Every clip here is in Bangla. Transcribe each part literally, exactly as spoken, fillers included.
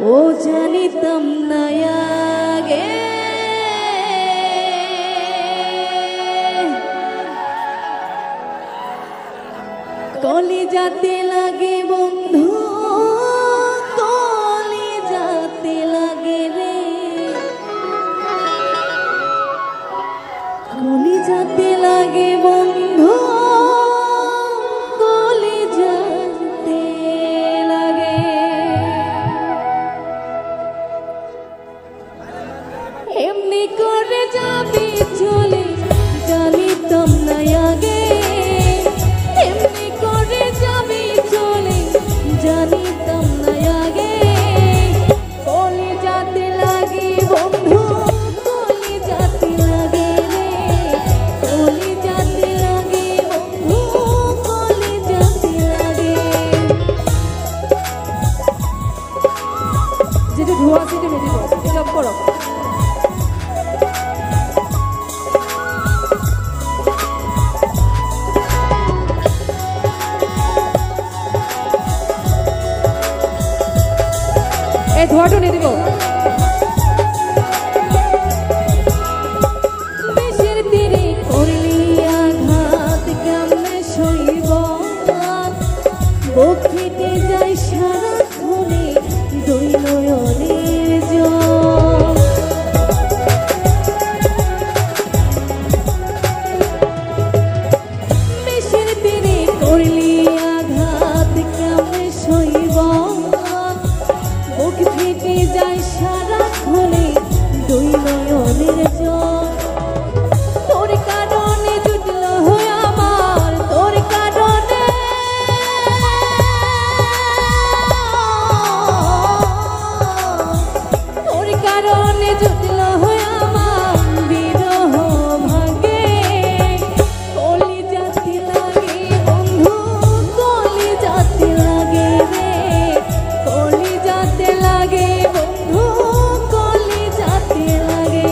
ও জানিতাম না আগে কলিজাতে লাগে বন্ধু কলিজাতে লাগে রে কলিজাতে লাগে বন্ধু কলিজাতে লাগে এমনি করে যাবি চলে জানিতাম না আগে এমনি করে যাবি চলে জানিতাম না আগে কলিজাতে লাগে বন্ধু কলিজাতে লাগে রে কলিজাতে লাগে বন্ধু কলিজাতে লাগে যেটা ধোয়া সেটা মেজে দাও এটা করো ধোয়াটো নিয়ে দিব বেশের তীরে করলি আঘাত কেমনে সইব বুক ফেটে যায় সারাক্ষণে দুই নয়নের জল বেশের তীরে করলি আঘাত কেমনে সইব বুক ফেটে যায় সারাক্ষণে দুই নয়নের জল তোর কারণে জুটল হয়ে আমার তোর কারণে তোর কারণে জুটল হয়ে আমার বিরহ ভাগে কলিজাতে লাগে বন্ধু কলিজাতে লাগে রে কলিজাতে লাগে বন্ধু কলিজাতে লাগে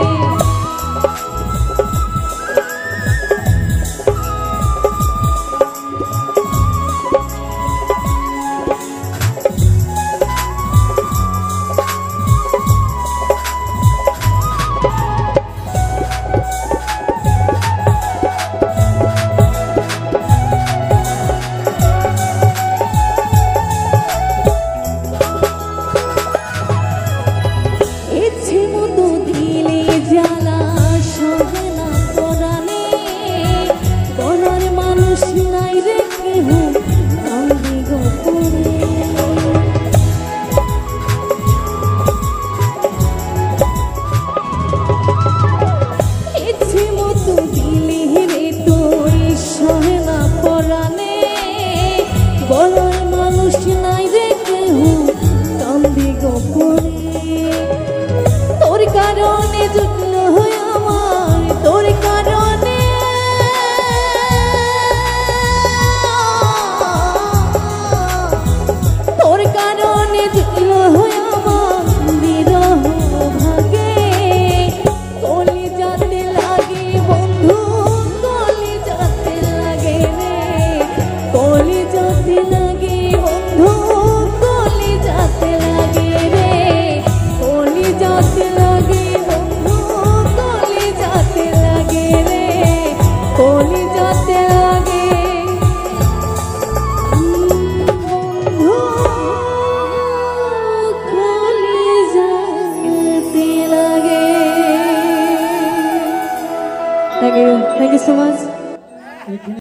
বলার মানুষ নাই রে কেহ কান্দি গোপনে তোর কারণে জুটল হয়ে আমার তোর কারণে তোর কারণে জুটল হয়ে আমার বিরহ ভাগে কলিজাতে লাগে বন্ধু কলিজাতে লাগে রে কলিজাতে লাগে বন্ধু কলিজাতে লাগে রে কলিজাতে লাগে বন্ধু কলিজাতে লাগে রে কলিজাতে লাগে বন্ধু কলিজাতে লাগে thank you thank you so much.